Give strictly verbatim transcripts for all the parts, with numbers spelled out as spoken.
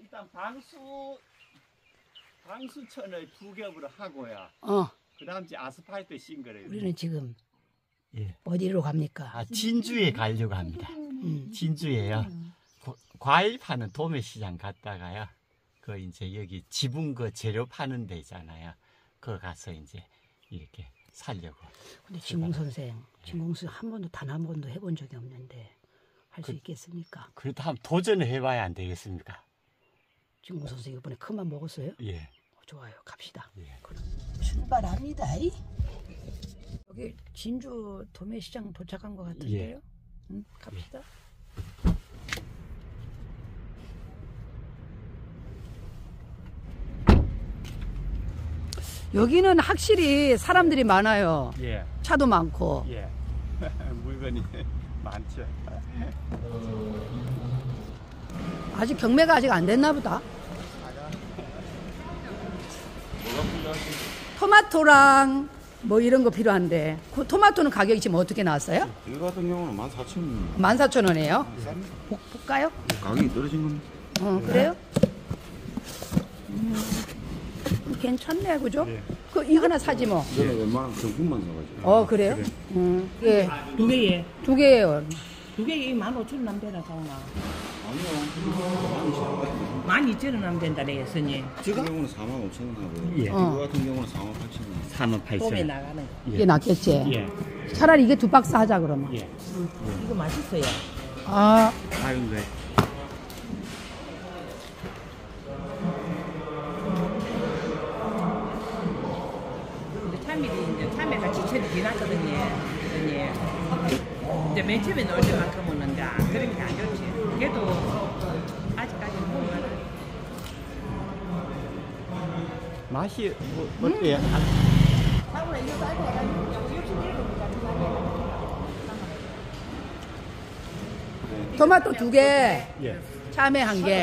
일단 방수 방수천을 두 겹으로 하고요. 어. 그다음 이제 아스팔트 신 거래요. 우리는 지금 예. 어디로 갑니까? 아, 진주에 가려고 합니다. 음. 진주에요. 고, 과일 파는 도매시장 갔다가요. 그 이제 여기 지붕 그 재료 파는 데 있잖아요. 그거 가서 이제 이렇게 살려고. 근데 진공 선생, 진공 선생 한 번도 단 한 번도 해본 적이 없는데 할 수 그, 있겠습니까? 그래도 한번 도전을 해봐야 안 되겠습니까? 진공 선생 이번에 큰맘 먹었어요? 예. 어, 좋아요. 갑시다. 예. 그럼 출발합니다. 여기 진주 도매시장 도착한 것 같은데요? 예. 응, 갑시다. 여기는 확실히 사람들이 많아요. 예. 차도 많고. 예. 물건이 많죠. 아직 경매가 아직 안 됐나 보다. 토마토랑 뭐 이런 거 필요한데 그 토마토는 가격이 지금 어떻게 나왔어요? 이거 같은 경우는 만 사천 원. 만 사천 원이에요? 볼까요? 가격이 떨어진 겁니다. 어, 그래요? 음, 괜찮네, 그죠? 네. 그, 이 하나 사지 뭐. 저는 웬만하면 정품만 사가지고. 어, 그래요? 음, 예. 두 개에 두 개예요. 두 개에 만 오천 원 하면 되나 가오나 아니요. 만 이천 원 하면 된다네 선이 저 같은 경우는 사만 오천 원 하고. 예. 이거 같은 경우는 사만 팔천 원. 사만 봄에 팔천 원. 나가는 거. 이게 낫겠지? 예. 차라리 이게 두 박스 하자, 그러면. 예. 이거 맛있어요. 아, 다른 거. 근데 참이리 이제 참외가 지천이 지났거든요. 선이 이제 맨 처음에 넣을 때만큼은 이제 그런 게 안 좋지. 그래도 아직까지는 먹으면 맛이 뭐, 어때요? 토마토 두 개, 예. 참외 한 개.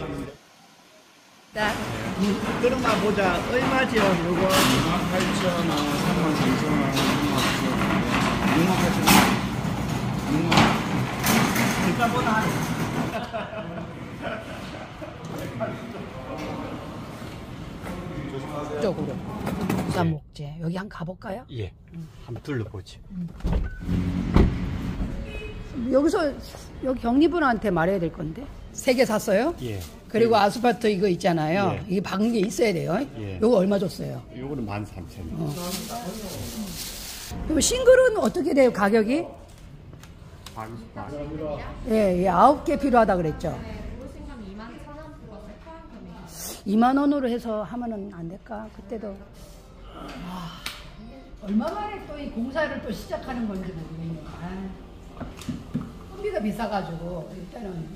자, 그런가 보자. 얼마죠? 요거 이만 팔천 원, 삼만 삼천 원, 육만 팔천 원. 육만. 일단보다 쪽으로. 부산목재. 여기 한번 가볼까요? 예. 한번 둘러보죠. 여기서, 여기 경리분한테 말해야 될 건데. 세 개 샀어요? 예. 그리고 아스팔트 이거 있잖아요. 예. 이게 박은 게 있어야 돼요. 예. 요거 얼마 줬어요? 요거는 만 삼천 원. 그럼 싱글은 어떻게 돼요, 가격이? 예, 예, 아홉 개 필요하다 그랬죠? 이만 원으로 해서 하면은 안 될까? 그때도. 와, 얼마 만에 또 이 공사를 또 시작하는 건지 모르겠네요. 아, 선비가 비싸가지고, 일단은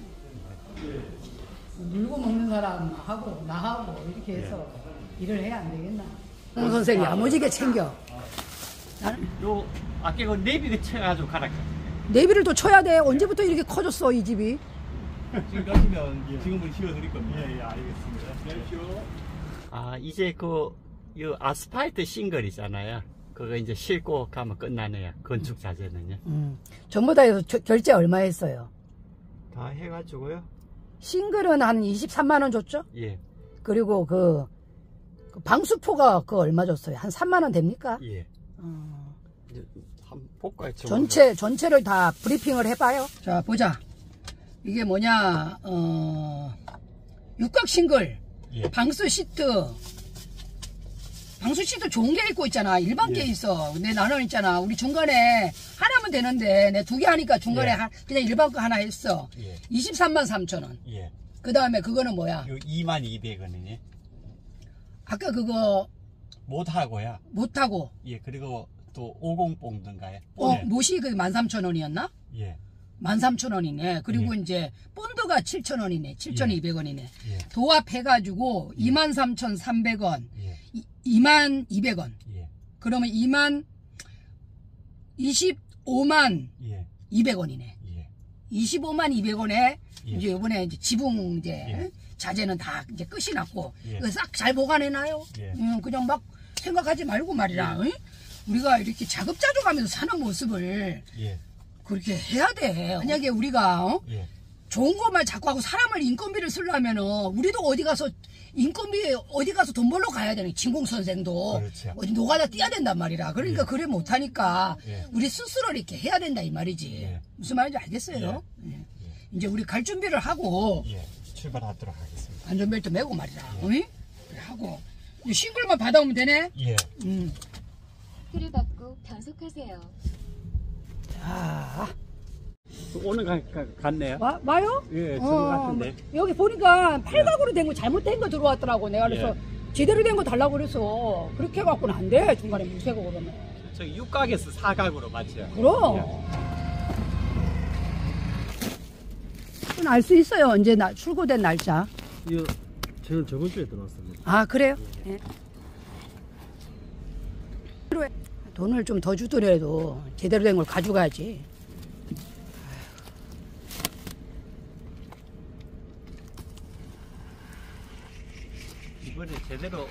물고 먹는 사람하고 나하고 이렇게 해서 일을 해야 안 되겠나? 홍 선생이 야무지게 챙겨. 나는 요 아까 그 내비가 쳐가지고 가라. 내비를 또 쳐야 돼. 언제부터 이렇게 커졌어, 이 집이? 지금 가시면 지금은 씌워드릴 겁니다. 예, 예, 알겠습니다. 내십시오. 아, 이제 그, 요 아스팔트 싱글이잖아요. 그거 이제 싣고 가면 끝나네요. 건축 자재는요. 음, 전부 다 해서 저- 결제 얼마 했어요? 다 해가지고요. 싱글은 한 이십삼만 원 줬죠? 예. 그리고 그, 그 방수포가 그 얼마 줬어요? 한 삼만 원 됩니까? 예. 어, 이제 한번 볼까요? 저거? 전체, 전체를 다 브리핑을 해봐요. 자, 보자. 이게 뭐냐, 어, 육각 싱글, 예. 방수 시트. 방수 시트 좋은 게 있고 있잖아. 일반 게 예. 있어. 근데 나는 있잖아. 우리 중간에 하나면 되는데, 내 두 개 하니까 중간에 예. 하- 그냥 일반 거 하나 했어. 예. 이십삼만 삼천 원. 예. 그 다음에 그거는 뭐야? 요 이만 이백 원이요. 아까 그거 못하고요. 못하고, 예. 그리고 또 오십 봉든가요? 어, 못이 그 만 삼천 원이었나? 예. 만 삼천 원이네. 그리고 예. 이제 본드가 칠천 원이네. 칠천이백 원이네. 예. 도합해가지고 이만 삼천삼백 원, 예. 이- 이만 이백 원. 예. 그러면 이만 이십오만 예. 이백 원이네. 예. 이십오만 이백 원에 예. 이제 이번에 이제 지붕 이제 예. 자재는 다 이제 끝이 났고 예. 이거 싹 잘 보관해놔요. 예. 음, 그냥 막 생각하지 말고 말이라. 응? 우리가 이렇게 자급자족하면서 사는 모습을 예. 그렇게 해야 돼. 만약에 우리가 어? 예. 좋은 것만 자꾸 하고 사람을 인건비를 쓰려면은 우리도 어디 가서 인건비 어디 가서 돈 벌러 가야 되는 진공 선생도 그렇죠. 어디 노가다 뛰어야 된단 말이라. 그러니까 예. 그래 못하니까 예. 우리 스스로 이렇게 해야 된다 이 말이지. 예. 무슨 말인지 알겠어요? 예. 이제 우리 갈 준비를 하고 예, 출발하도록 하겠습니다. 안전벨트 매고 말이라. 어이? 그래 하고 이제 싱글만 받아오면 되네. 예. 음. 를 받고 변속하세요. 자, 오늘 가, 가, 갔네요. 와, 와요? 예, 어, 그거 같은데. 여기 보니까 팔각으로 된 거 잘못된 거 들어왔더라고. 내가 그래서 예. 제대로 된 거 달라고 그래서 그렇게 해갖고는 안 돼. 중간에 무쇠고 그러면. 저 육각에서 사각으로 맞죠? 그럼. 알 수 있어요. 언제 나, 출고된 날짜. 이거 저는 저번 주에 들어왔습니다. 아, 그래요? 예. 필요해. 돈을 좀 더 주더라도 제대로 된 걸 가져가야지. 이번에 제대로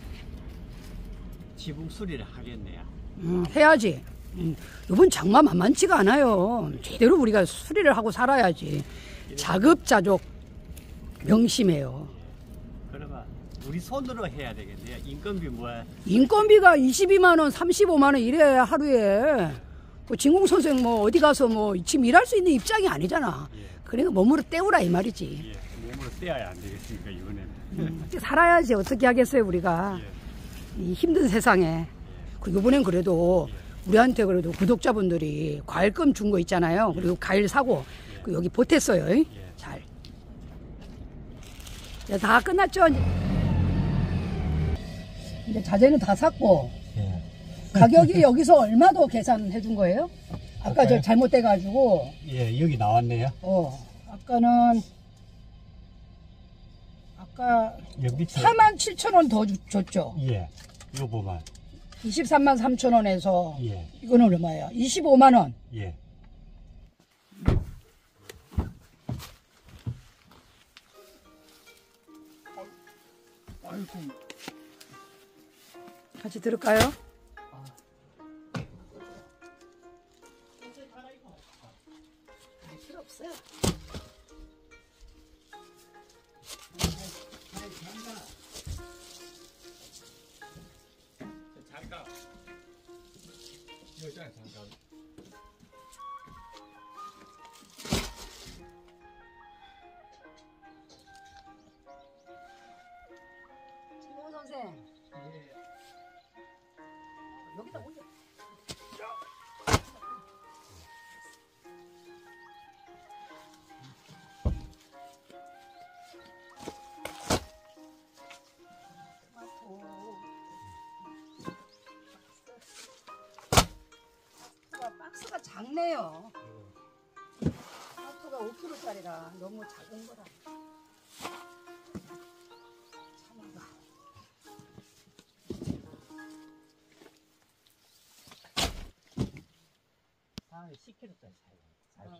지붕 수리를 하겠네요. 음, 해야지. 음, 이번 장마 만만치가 않아요. 제대로 우리가 수리를 하고 살아야지. 자급자족 명심해요. 그러면 우리 손으로 해야 되겠네요. 인건비 뭐야? 인건비가 이십이만 원, 삼십오만 원 이래 하루에. 그 진공 선생 뭐 어디 가서 뭐 지금 일할 수 있는 입장이 아니잖아. 예. 그러니까 몸으로 때우라 이 말이지. 예, 몸으로 떼어야 안 되겠습니까 이번에는? 음, 살아야지 어떻게 하겠어요 우리가. 예. 이 힘든 세상에. 그 이번엔 그래도 우리한테 그래도 구독자분들이 과일금 준 거 있잖아요. 그리고 과일 사고 그 여기 보탰어요. 예. 잘. 이제 다 끝났죠. 이제 자재는 다 샀고 예. 가격이 여기서 얼마 더 계산해 준 거예요? 아까 저 아까요? 잘못돼 가지고 예, 여기 나왔네요. 어 아까는 아까 여기 밑에. 사만 칠천 원 더 줬죠. 예. 요 보면. 이십삼만 삼천 원에서 예. 이거는 얼마야? 이십오만 원. 예. 같이 들을까요? 필요 없어요. 잠깐. 여기 잠깐. 진호 선생. 여기다 올려. 박스가, 박스가 작네요. 박스가 오 킬로그램짜리라 너무 작은 거라. 참아가. 다음에 십 킬로그램짜리 사요.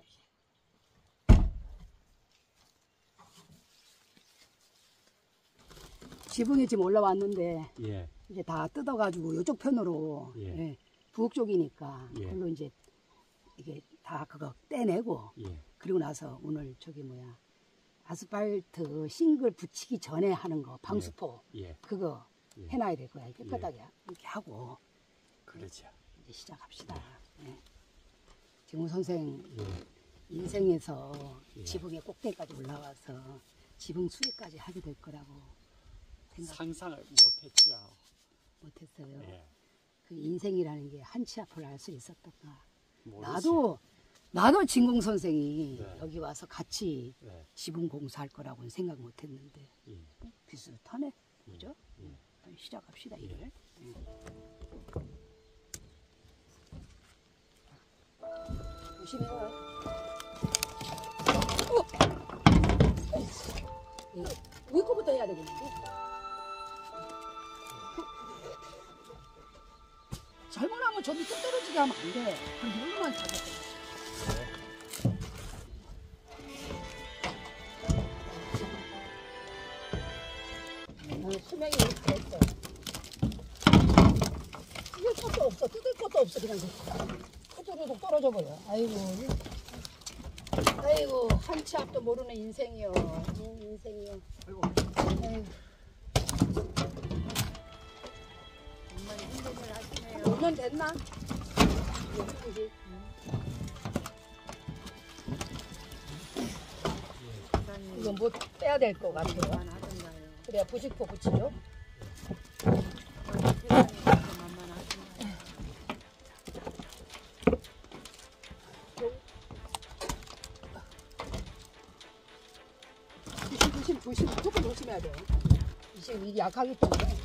지붕이 지금 올라왔는데 예. 이제 다 뜯어가지고 이쪽 편으로 예. 예, 부엌 쪽이니까 예. 그걸로 이제 이게 다 그거 떼내고 예. 그리고 나서 오늘 저기 뭐야 아스팔트 싱글 붙이기 전에 하는 거 방수포 예. 그거 예. 해놔야 될 거야 깨끗하게 이렇게 하고 그렇죠. 이제 시작합시다. 예. 지금 선생 예. 인생에서 예. 지붕의 꼭대기까지 올라와서 지붕 수리까지 하게 될 거라고 생각 상상을 못했죠. 못했어요. 예. 그 인생이라는 게 한치 앞을 알 수 있었던가. 모르지. 나도 나도 진공 선생이 네. 여기 와서 같이 네. 지붕 공사할 거라고는 생각 못했는데 예. 비슷하네, 그죠? 예. 빨리 시작합시다 일을. 예. 조심히 해요. 어! 예. 위에 거부터 해야 되겠는데? 잘못하면 저 밑에 떨어지게 하면 안 돼. 그럼 물만 잡아줘. 어, 수명이 이렇게 됐어. 뜯을 것도 없어. 뜯을 것도 없어. 그냥 저쪽으로 떨어져 버려. 아이고. 아이고 한치 앞도 모르는 인생이요. 음, 인생이요. 아이고. 정말 힘든 일 하시네요. 오 년 됐나? 이제. 이거 뭐 빼야 될 것 같아요. 그래야 부식포 붙이죠. 조심, 조심, 조금 조심해야 돼요. 지금 이게 약하기 때문에.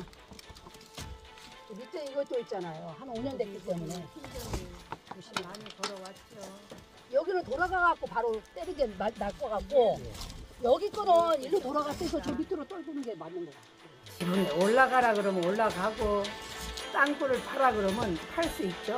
밑에 이것도 있잖아요. 한 오 년 됐기 때문에. 조심 많이 걸어왔죠. 여기는 돌아가갖고 바로 때리는 게 날 것 같고, 여기 거는 일로 돌아가서 저 밑으로 떨구는 게 맞는 것 같아요. 지금 올라가라 그러면 올라가고, 땅굴을 파라 그러면 팔 수 있죠.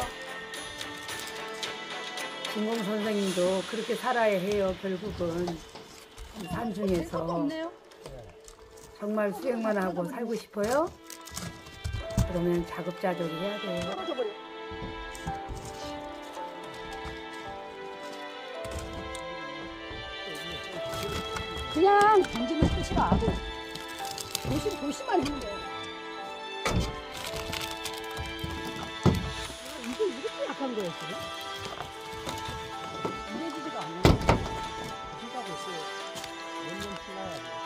진공 선생님도 그렇게 살아야 해요, 결국은. 산 중에서 정말 수행만 하고 살고 싶어요? 그러면 자급자족을 해야 돼요. 그냥 던지면 끝이라. 조심, 조심만 하면 돼요. 이게 이렇게 약한 거였어요? 이래지지가 않아요. 비가 벌써 몇 년 지나가지고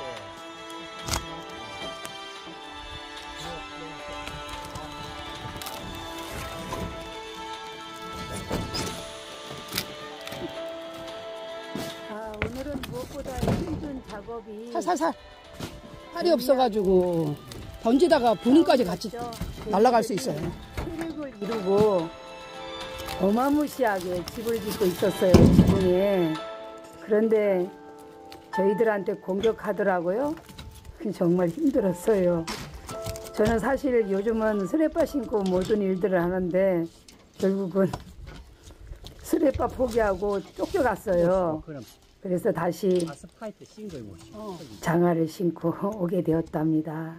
아, 오늘은 무엇보다 힘든 작업이 살살살 팔이 없어가지고 던지다가 본인까지 같이 날아갈 수 있어요. 세력을 이루고 어마무시하게 집을 짓고 있었어요, 지붕에. 그런데 저희들한테 공격하더라고요. 정말 힘들었어요. 저는 사실 요즘은 스레빠 신고 모든 일들을 하는데 결국은 스레빠 포기하고 쫓겨갔어요. 그래서 다시 아스파이트 싱글 못 장화를 신고 오게 되었답니다.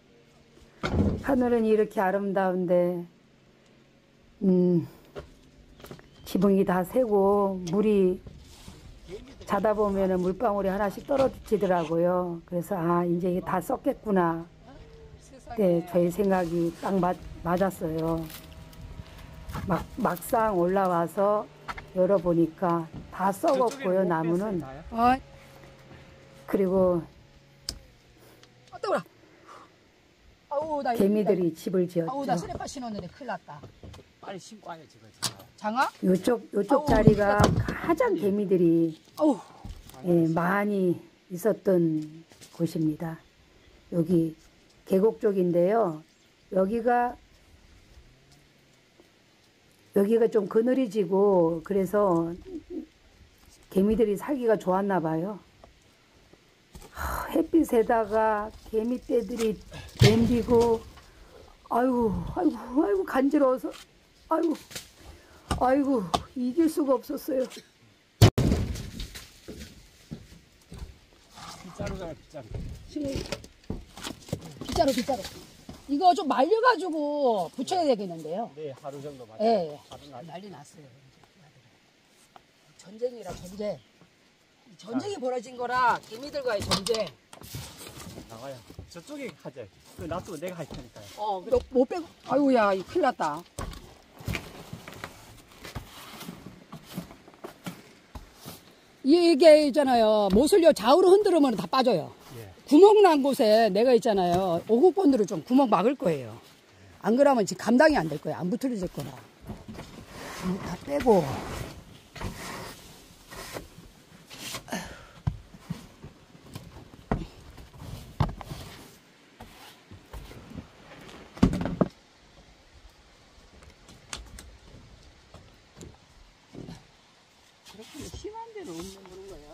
하늘은 이렇게 아름다운데 음, 지붕이 다 새고 물이 자다 보면은 물방울이 하나씩 떨어지더라고요. 그래서 아 이제 이게 다 썩겠구나. 네, 저희 생각이 딱 맞, 맞았어요. 막, 막상 올라와서 열어보니까 다 썩었고요, 나무는. 어? 그리고 아우, 나 개미들이 집을 지었죠. 아우, 나 스레파 신었는데 큰일 났다. 빨리 신고 와요 지금. 장화? 요쪽, 요쪽 자리가 가장 개미들이 아우. 예, 많이 있었던 곳입니다. 여기 계곡 쪽인데요. 여기가 여기가 좀 그늘이지고 그래서 개미들이 살기가 좋았나 봐요. 하, 햇빛에다가 개미떼들이 덤비고 아이고 아이고 아이고 간지러워서 아이고 아이고 이길 수가 없었어요. 빗자루잖아 빗자루. 빗자루, 빗자루. 이거 좀 말려가지고 붙여야 되겠는데요. 네 하루 정도 맞아요. 예. 하루 날. 난리 났어요. 전쟁이라 전쟁. 전쟁이 벌어진 거라 개미들과의 전쟁. 나가요. 저쪽에 하자. 그 놔두고 내가 할 테니까요. 어, 너 못 빼고. 아이고야, 이 큰일 났다. 이게 있잖아요. 못을요 좌우로 흔들으면 다 빠져요. 예. 구멍 난 곳에 내가 있잖아요. 오곡본드로 좀 구멍 막을 거예요. 안 그러면 지금 감당이 안 될 거예요. 안 붙어질 거라. 다 빼고. 그렇게 심한 데로 없는 그런 거예요.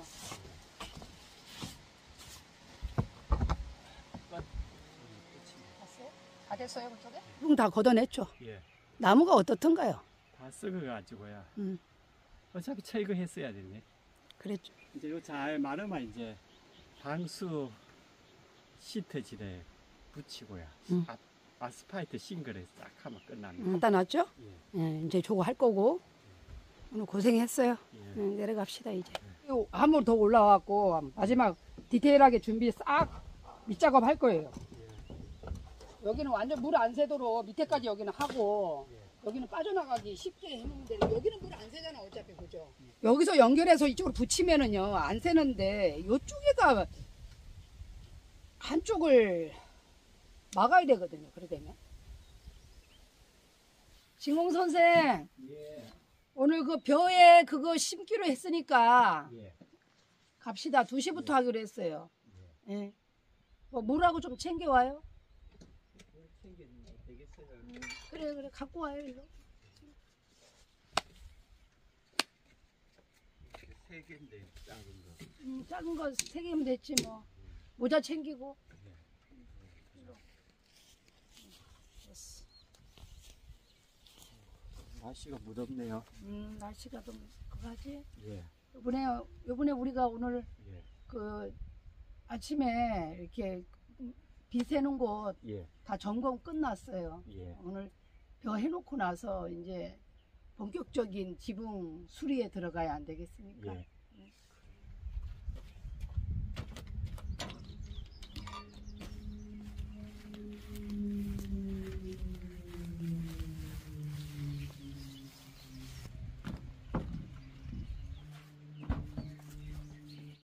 다 됐어요, 그쪽에? 응, 다 걷어냈죠. 예. 나무가 어떻던가요? 다 썩어가지고요. 음, 어차피 철거했어야 되네. 그랬죠. 이제 이거 잘 마르면 이제 방수 시트지대 붙이고요. 음. 아, 아스파이트 싱글에 싹 하면 끝납니다. 음, 갖다 놨죠? 예. 예, 이제 저거 할 거고. 오늘 고생했어요. 응, 내려갑시다 이제. 한 번 더 올라와갖고 마지막 디테일하게 준비 싹 밑작업 할 거예요. 여기는 완전 물 안 새도록 밑에까지 여기는 하고 여기는 빠져나가기 쉽게 해놓는데 여기는 물 안 새잖아 어차피 그죠? 여기서 연결해서 이쪽으로 붙이면은요 안 새는데 이쪽에가 한쪽을 막아야 되거든요. 그래 되면 진공 선생 오늘 그 벼에 그거 심기로 했으니까 갑시다. 두 시부터 하기로 했어요. 예. 뭐 물하고 좀 챙겨와요. 음, 그래 그래 갖고 와요 이거. 세 개인데 작은 거. 음, 작은 거 세 개면 됐지 뭐. 모자 챙기고. 됐어. 날씨가 무덥네요. 음, 날씨가 좀 그거지. 예. 요번에 요번에 우리가 오늘 예. 그 아침에 이렇게 비 새는 곳 다 예. 점검 끝났어요. 예. 오늘 벼 해놓고 나서 이제 본격적인 지붕 수리에 들어가야 안 되겠습니까? 예.